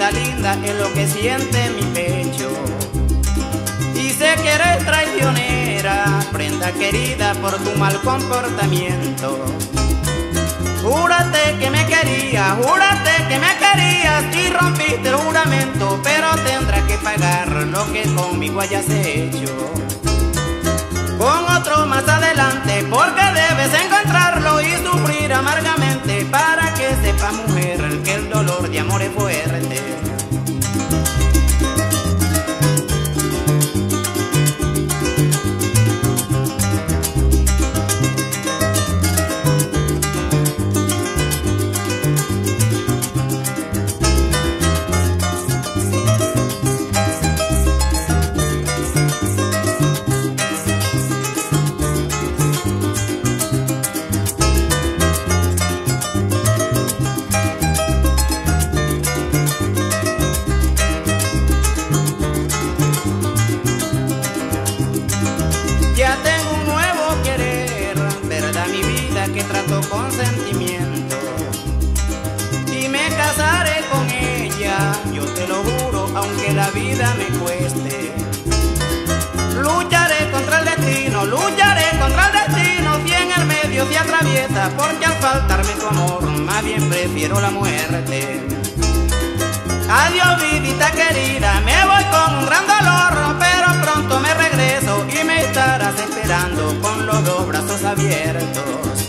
vida linda es lo que siente mi pecho. Y sé que eres traicionera, prenda querida, por tu mal comportamiento. Júrate que me querías, júrate que me querías y rompiste el juramento, pero tendrás que pagar lo que conmigo hayas hecho. Con otro más adelante, porque debes encontrarlo y sufrir amargamente, para que sepas, mujer, que el dolor de amor es fuerte. Ya tengo un nuevo querer, verdad mi vida, que trato con sentimiento. Y me casaré con ella, yo te lo juro, aunque la vida me cueste. Lucharé contra el destino, lucharé contra el destino, si en el medio se atraviesa, porque al faltarme tu amor, más bien prefiero la muerte. Adiós, vidita querida, me voy con un gran dolor, pero pronto me regreso y me estarás esperando con los dos brazos abiertos.